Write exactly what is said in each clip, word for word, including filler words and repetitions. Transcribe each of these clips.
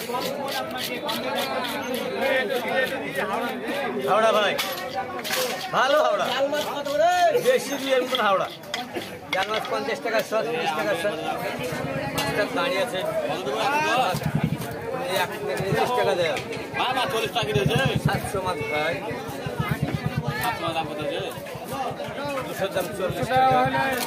হাওড়া ভাই ভালো হাওড়া বেশি দিয়ে মতন হাওড়া জাল মাছ পঞ্চাশ টাকা শো তিরিশ টাকা শো দাঁড়িয়ে আছে তিরিশ টাকা দেয় চল্লিশ টাকা সাতশো মাছ ভাই দুশো দাম চল্লিশ টাকা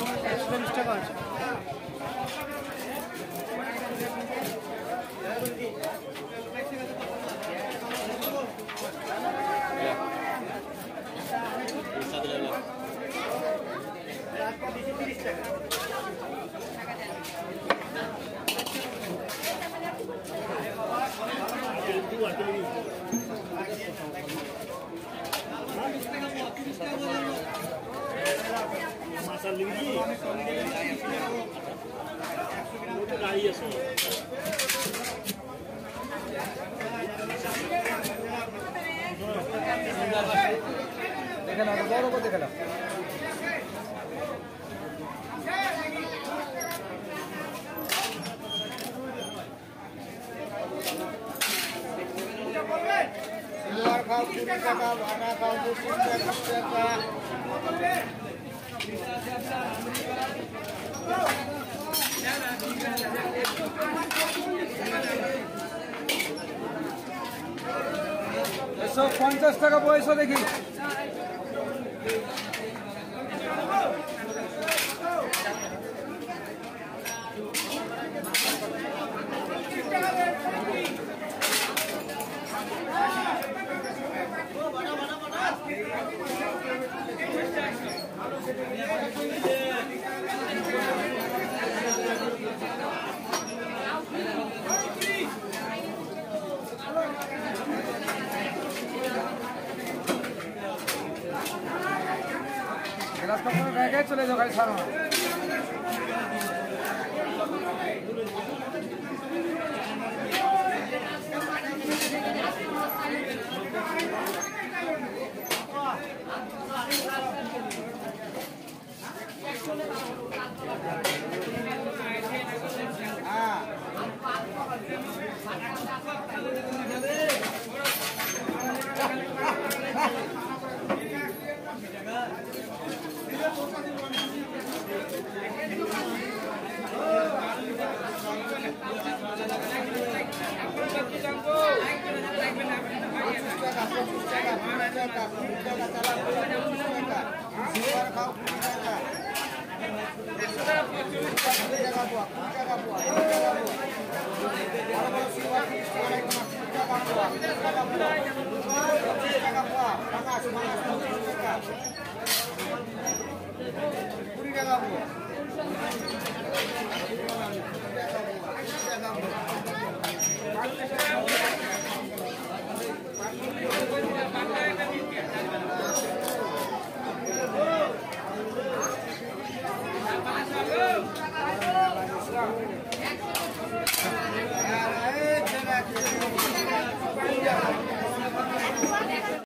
দেখে না বড় করে দেখে না সিলভার খাও কুড়ি টাকা ভাড়া খাও পঁচিশ টাকা একশো পঞ্চাশ টাকা পয়সা দেখি চলে যাও গাড়ি ছাড়ো না কুড়ি টাকা